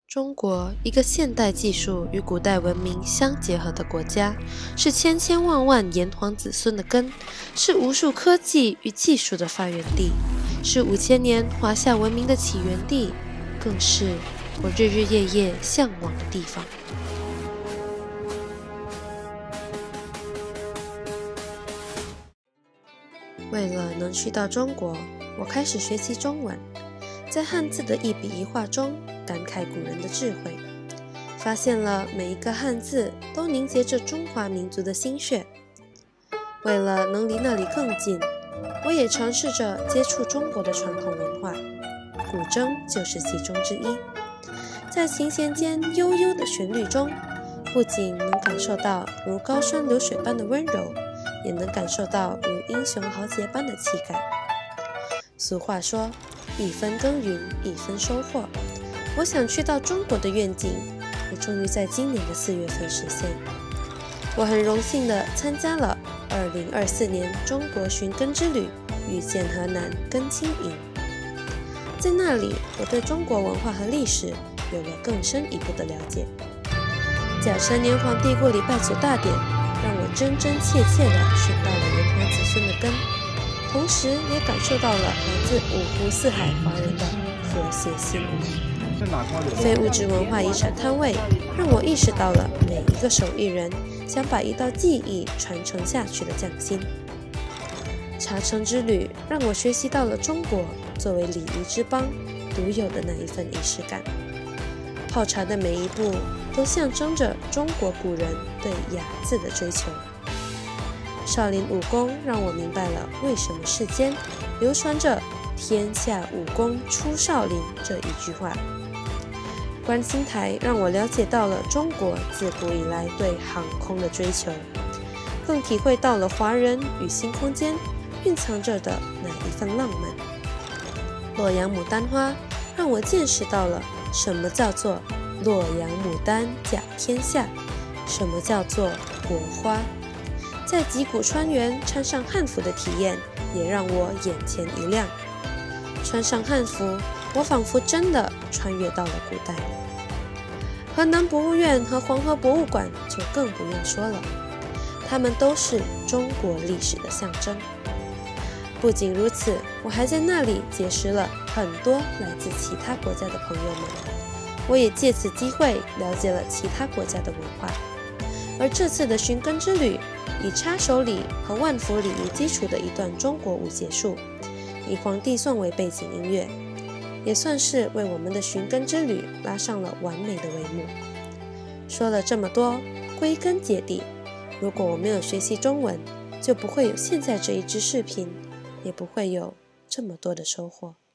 中国，一个现代技术与古代文明相结合的国家，是千千万万炎黄子孙的根，是无数科技与技术的发源地，是5000年华夏文明的起源地，更是我日日夜夜向往的地方。为了能去到中国，我开始学习中文，在汉字的一笔一画中感慨古人的智慧，发现了每一个汉字都凝结着中华民族的心血。为了能离那里更近，我也尝试着接触中国的传统文化，古筝就是其中之一。在琴弦间悠悠的旋律中，不仅能感受到如高山流水般的温柔，也能感受到如英雄豪杰般的气概。俗话说，一分耕耘一分收获。我想去到中国的愿景，也终于在今年的4月份实现。我很荣幸地参加了2024年中国寻根之旅，遇见河南根青营。在那里，我对中国文化和历史有了更深一步的了解。甲辰年皇帝过礼拜祖大典，让我真真切切地寻到了炎黄子孙的根，同时也感受到了来自五湖四海华人的和谐心。非物质文化遗产摊位让我意识到了每一个手艺人想把一道技艺传承下去的匠心。茶城之旅让我学习到了中国作为礼仪之邦独有的那一份仪式感。泡茶的每一步都象征着中国古人对雅字的追求。少林武功让我明白了为什么世间流传着天下武功出少林这一句话。观星台让我了解到了中国自古以来对航空的追求，更体会到了华人与星空间蕴藏着的那一份浪漫。洛阳牡丹花让我见识到了什么叫做洛阳牡丹甲天下，什么叫做国花。在击鼓川原穿上汉服的体验也让我眼前一亮。穿上汉服，我仿佛真的穿越到了古代。河南博物院和黄河博物馆就更不用说了，它们都是中国历史的象征。不仅如此，我还在那里结识了很多来自其他国家的朋友们，我也借此机会了解了其他国家的文化。而这次的寻根之旅，以插手礼和万福礼仪基础的一段中国舞结束，以黄帝颂为背景音乐，也算是为我们的寻根之旅拉上了完美的帷幕。说了这么多，归根结底，如果我没有学习中文，就不会有现在这一支视频，也不会有这么多的收获。